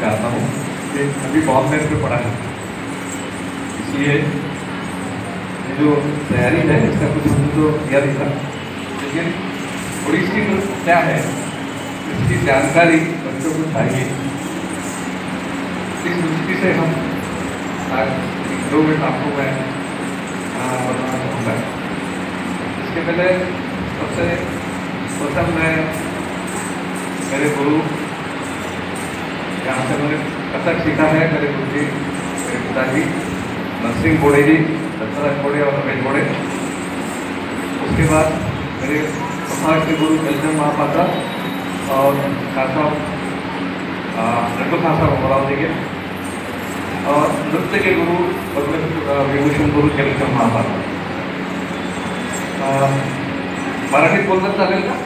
चाहता हूँ कि अभी बहुत देर पे पड़ा है, इसलिए ये जो तैयारी है इसका कुछ हमने तो किया नहीं था, लेकिन ओडिसी नृत्य क्या है इसकी जानकारी बच्चों को चाहिए। इस दृष्टि से हम आज 2 मिनट आपको मैं बताना चाहूँगा। इसके पहले सबसे प्रथम मैं मेरे गुरु, यहाँ से मैंने कथक सीखा है, मेरे गुरु जी मेरे पिताजी नरसिंह बोड़े जी, दत्तराज बोड़े और रमेश बोड़े। उसके बाद मेरे समाज के गुरु कलचंद महापात्रा और खासा रघु खासा बराव जी के, और नृत्य के गुरु विभूषण गुरु कलचंद महापात्रा। मराठीत बोलतात चालेल का?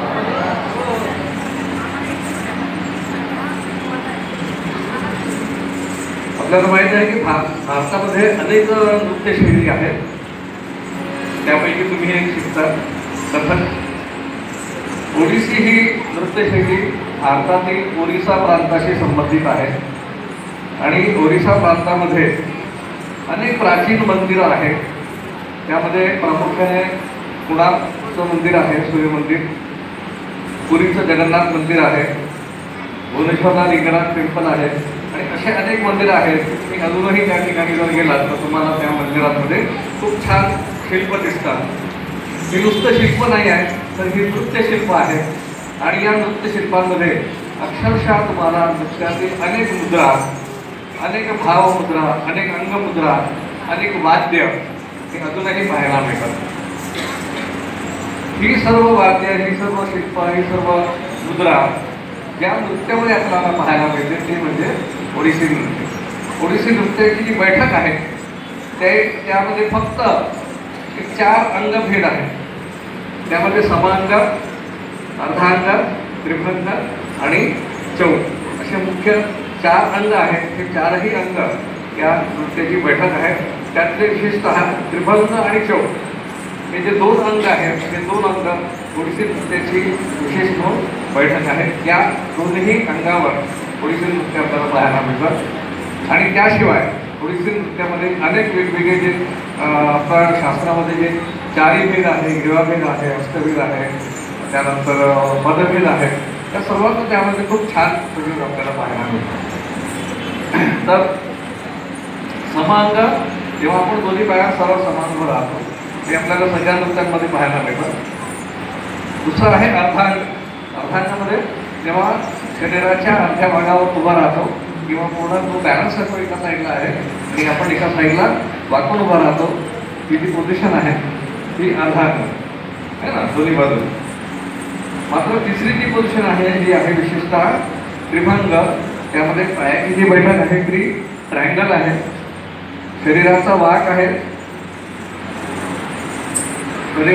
आपल्याला माहिती आहे की भारतामध्ये अनेक नृत्यशैली आहेत, त्यापैकी तुम्ही एक शिकता कथक। ओडिसी ही नृत्यशैली भारतातील ओरिसा प्रांताशी संबंधित आहे आणि ओरिसा प्रांतामध्ये अनेक प्राचीन मंदिरं आहेत। त्यामध्ये प्रामुख्याने कोणार्कचं मंदिर आहे, सूर्य मंदिर, पुरीचं जगन्नाथ मंदिर आहे, भुवनेश्वरला लिंगराज टेम्पल आहे आणि असे अनेक मंदिरं आहेत। तुम्ही अजूनही त्या ठिकाणी जर गेलात तर तुम्हाला त्या मंदिरांमध्ये खूप छान शिल्प दिसतात। ही नुसतं शिल्प नाही आहे, तर ही नृत्यशिल्प आहे आणि या नृत्यशिल्पांमध्ये अक्षरशः तुम्हाला नृत्यातील अनेक मुद्रा, अनेक भावमुद्रा, अनेक अंगमुद्रा, अनेक वाद्य हे अजूनही पाहायला मिळतात। ही सर्व वाद्य, ही सर्व शिल्प, ही सर्व मुद्रा ज्या नृत्यामध्ये आपल्याला पाहायला मिळते ते म्हणजे ओडिसी नृत्य। ओडिसी नृत्याची जी बैठक आहे त्यामध्ये फक्त 4 अंगभेद आहेत। त्यामध्ये समांग, अर्धांग, त्रिभंग आणि चौक असे मुख्य 4 अंग आहेत। हे 4ही अंग या नृत्याची बैठक आहे। त्यातले विशेषतः त्रिभंग आणि चौक हे जे 2 अंग आहेत, हे 2 अंग ओडिसी नृत्याची विशेष बैठक आहे। या दोन्ही अंगावर ओडिसी नृत्य आपल्याला पाहायला मिळतात आणि त्याशिवाय ओडिसी नृत्यामध्ये अनेक वेगवेगळे जे आपल्या शास्त्रामध्ये जे 4ही भेद आहे, ग्रीवाभेद आहे, अष्टभेद आहे, त्यानंतर पदभेद आहे, त्या सर्वांचं त्यामध्ये खूप छान प्रयोग आपल्याला पाहायला मिळतात। तर समांग, जेव्हा आपण दोन्ही पाया सरळ समांग राहतो ते आपल्याला सगळ्या नृत्यांमध्ये पाहायला मिळतं। दुसरं आहे अर्धांग। अर्धांगामध्ये जेव्हा शरीराच्या अर्ध्या भागावर उभा राहतो किंवा पूर्ण तो बॅलन्स करतो एका साईडला आहे आणि आपण एका साईडला वाकून उभा राहतो, ही जी पोझिशन आहे ती अर्धांग आहे ना, दोन्ही बाजू। मात्र तिसरी जी पोझिशन आहे जी आहे विशेषतः त्रिभंग। त्यामध्ये पायाची जी बैठक आहे ती ट्रायंगल आहे, शरीराचा वाक आहे, शरीर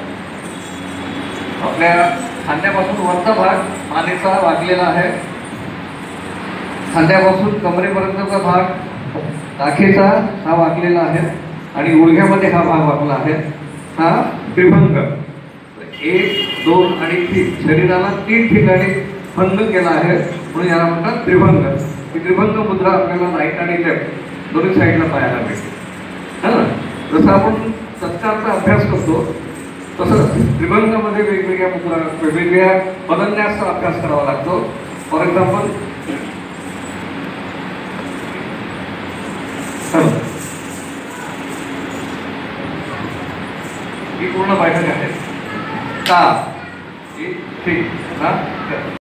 आपल्या खांद्यापासून वरचा भाग मानेचा वाकलेला आहे, खांद्यापासून कमरेपर्यंतचा भाग राखेचा हा वाकलेला आहे आणि गुडघ्यामध्ये हा भाग वाकला आहे, हा त्रिभंग। 1, 2 आणि 3 शरीराला 3 ठिकाणी भंग केला आहे म्हणून याला म्हणतात त्रिभंग। ही त्रिभंग मुद्रा आपल्याला राईट आणि लेफ्ट दोन्ही साईडला पाहायला मिळते है ना। जसं आपण तत्काळचा अभ्यास करतो तसंच त्रिभंगामध्ये वेगवेगळ्या मुद्रा, वेगवेगळ्या पदन्यासचा अभ्यास करावा लागतो। फॉर एक्झाम्पल ही पूर्ण बैठक आहे ता, ठीक ना।